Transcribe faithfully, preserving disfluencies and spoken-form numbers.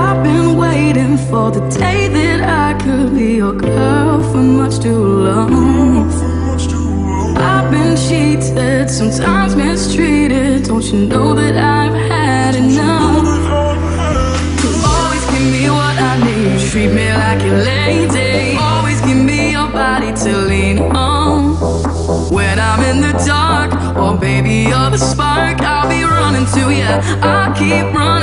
I've been waiting for the day that I could be your girl for much too long. I've been cheated, sometimes mistreated. Don't you know that I've had enough? You always give me what I need, treat me like a lady. Always give me your body to lean on. When I'm in the dark, oh baby, you're the spark. I'll be running to you, I'll keep running.